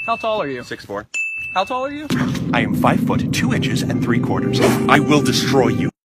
How tall are you? 6'4". How tall are you? I am 5 foot 2 inches and 3/4. I will destroy you.